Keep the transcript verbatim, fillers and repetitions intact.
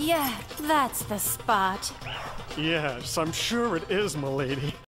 Yeah, that's the spot. Yes, I'm sure it is, milady.